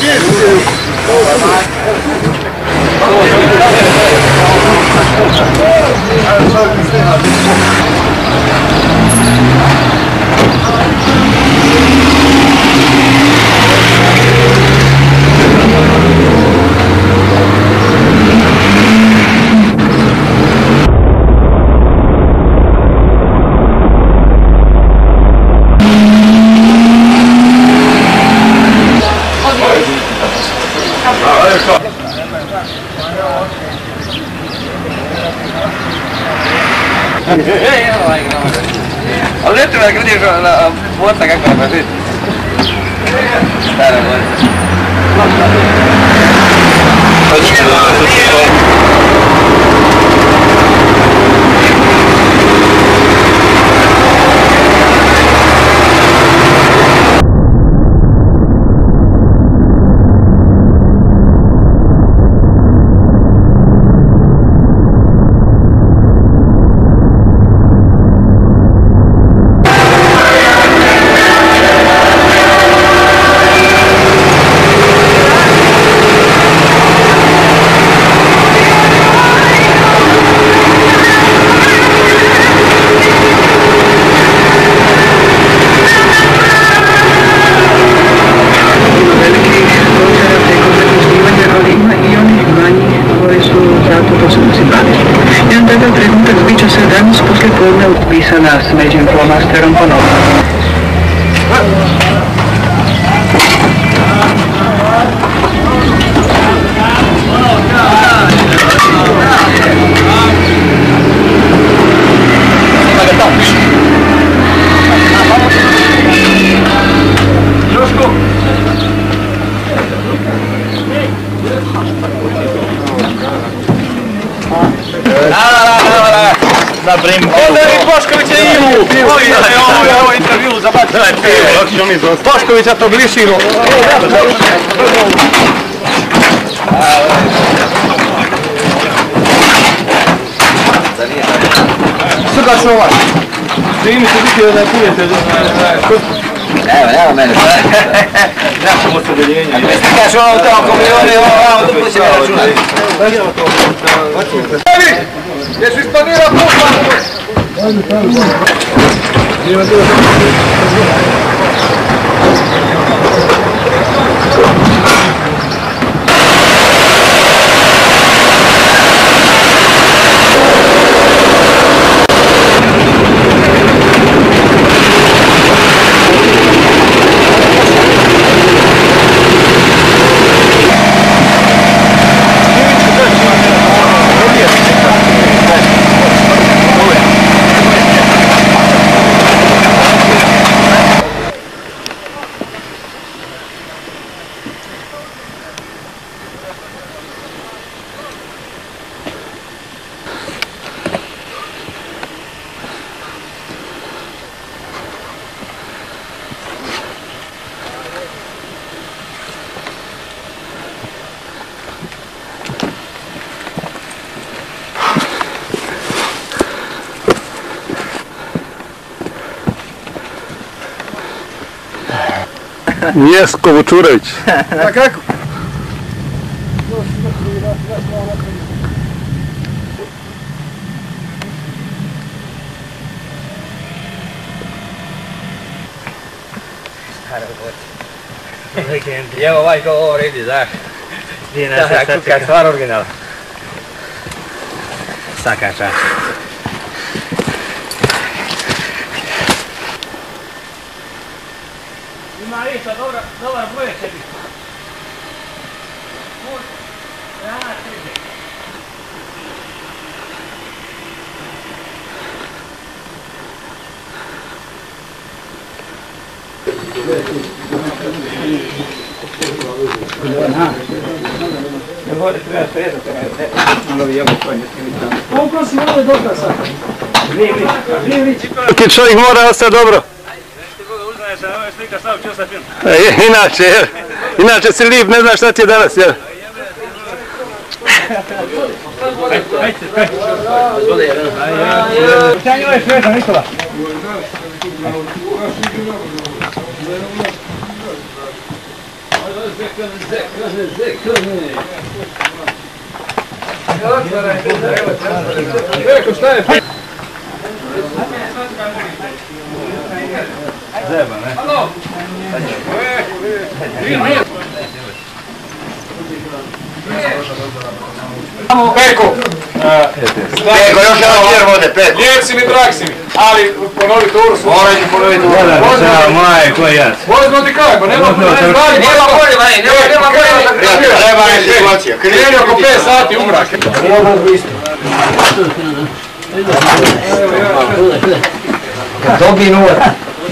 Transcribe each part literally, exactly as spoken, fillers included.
Ho detto che credi che la volta che ancora così. Dai, Pisa nas međim flomasterom ponovno. Da brim. Onda je Boškovića imu. Ovo je intervju za baš. Boškovića to glišinu. Suka čuvaj. Primi se biti da je pujete. Evo, evo mene. Našemo se deljenja. Ako ste kaš ono tamo komioni, ovo to će me računati. Evi! Jesi isplanirao pušta? Ajde, ajde. Nije to. Njesko Vučurević. A kako? I evo ovaj govor ide, znaš. Da, kuka je stvar originala. Svaka čast. Ima Iša, dobar broj sebi. Rana sebi. Ti čovjek mora ostati dobro. Inače, inače si lip, ne znaš šta ti je danas, jel? Reko, šta je? Zeba, ne? Halo! Peko! Peko, još jedan vjer vode, Peko. Lijep si mi, drag si mi, ali ponovi turu su. Morat ću ponoviti turu. Moje, ko ja? Vozimo ti kaj, pa nema bolje, Nema bolje, manje, nema bolje. Treba je situacija. Kreni oko pet sati umrak. Dobi nula.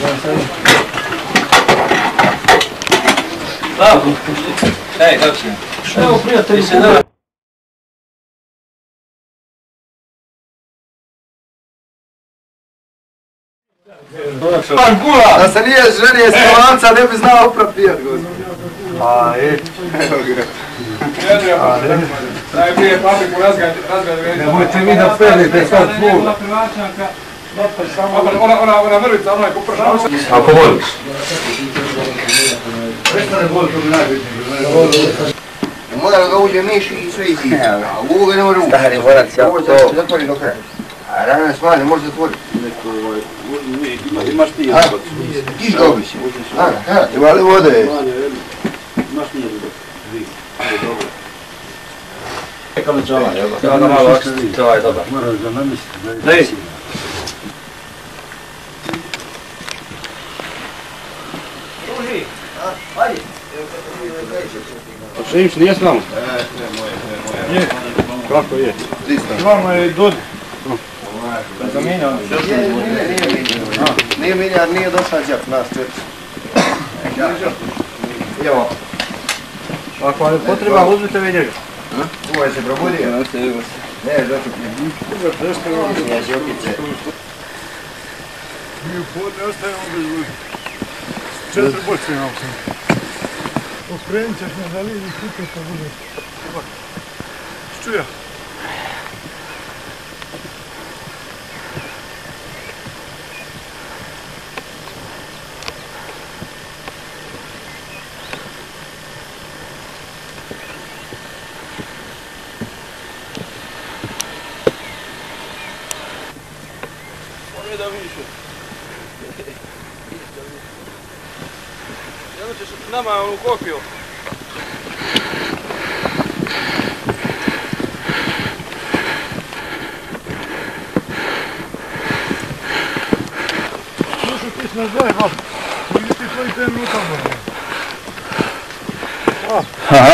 Ej, kako si? Evo prijatelji, Pankula! Da se nije ženije s kolanca, ne bi znao upravo pijat, gospodin. A, e. Najprije papriku razgledati. Nemojte mi da pelite sad ful. Ona mrvica, ona je popršava. Ako voliš. Mora da uđe miš i sve isi. A u ovoga ne može ući. Stari, morat se ovo zatvori do kraja. A rana sva ne može zatvoriti. Imaš ti jedan kod. Tiš ga obići. Ima li vode? Imaš nije dobro. Čekam li čala, jel? Da, da malo očiti, to je dobar. Moraš da namisliti. Daj. Druži, ajde. A Šejić nije s nama? Ne, ne, moje, ne, moje. Kako je? S vama je Dodi. Zamijenjao mi. Nije Miljar, nije dosađak nas četiri. Evo. Ako vam je potreba, uzmite vi njega. Ovo je se probudio. Ne, došli mi. Ja žokice. Mi u podne ostajemo bez ljudi. Četiri bočke imamo sam. Okrenit ćeš me da lidi kuće što bude. Čuja. Da više. Jedno ćeš nama onu kopiju. Slušaj, ti si nas dvoje, hop. Ili ti tvojim tem minutama. Aha.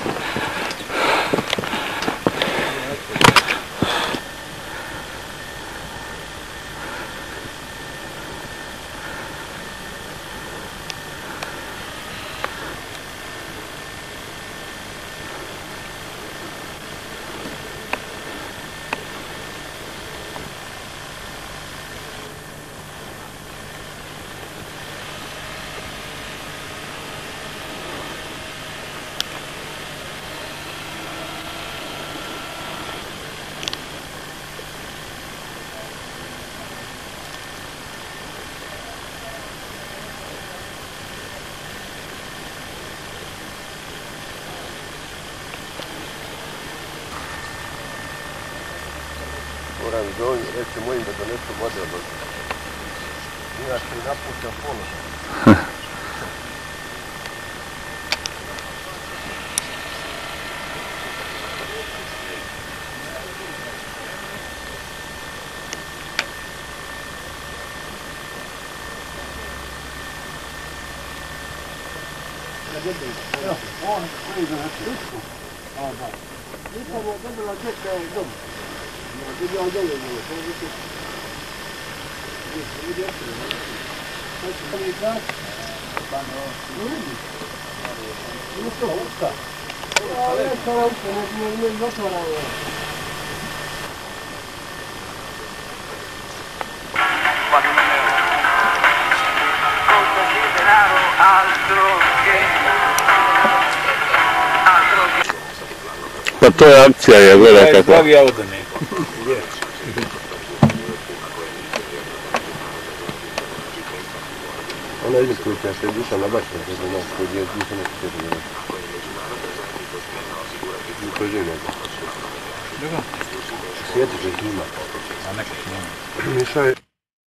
Moram zovem, reći mojim da donesu vode od ovdje. Inače mi napuštam ponoš. Evo, on koji za Litku. A, da. Litka mu je dobila dječka u domu. Vidi on dolje nije, to vidi. Vidi ostalo, ne? To će to mi znači? Pa no. No vidi. Nije to, usta. A, ne, to je usta, nije zatvorano. Pa to je akcija, ja gledaj kako. Pravi auto neko. Ona Izmislite, ja se dušam nabačen, ne znam nas koji je, nisam nešto sjećan da nas. Niko živ ne znam. Dobro. Sjetiš ih ima. A nekih nema. Mišao je...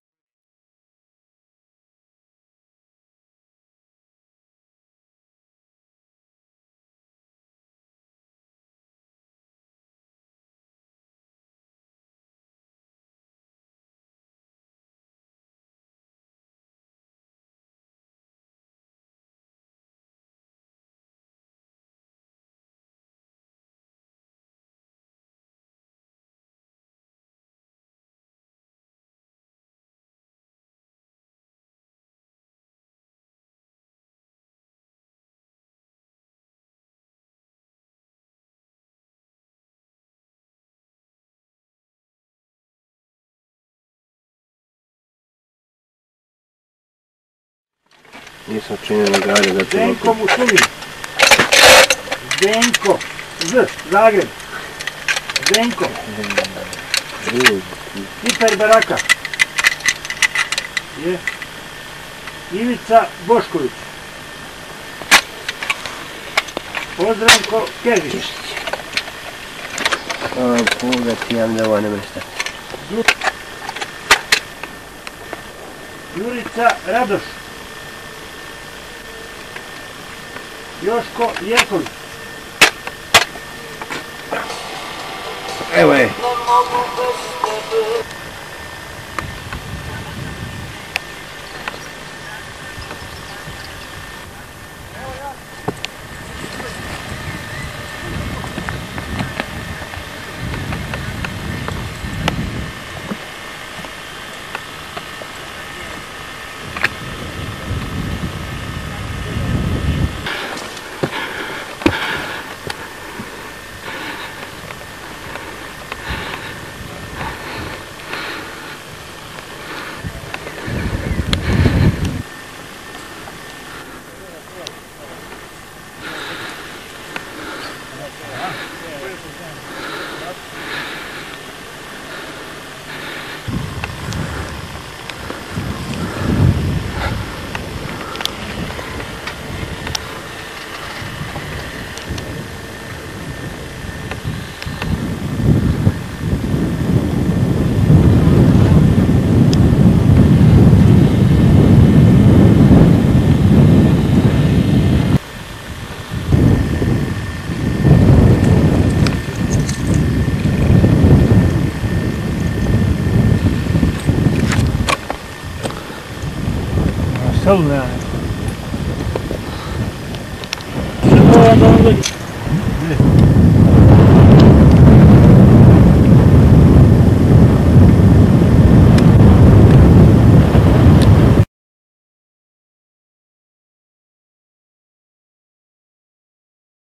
Nisam činio ni galje da te Zdenko Musulin. Zdenko. Z. Zagreb. Zdenko. Hiper Baraka. Je. Ivica Bošković. Pozdravko Kezić. A, Boga ti ja mi da ovo ne mesta. Jurica Radoš. Joško Jerković. Evo je. Salve. Se può andare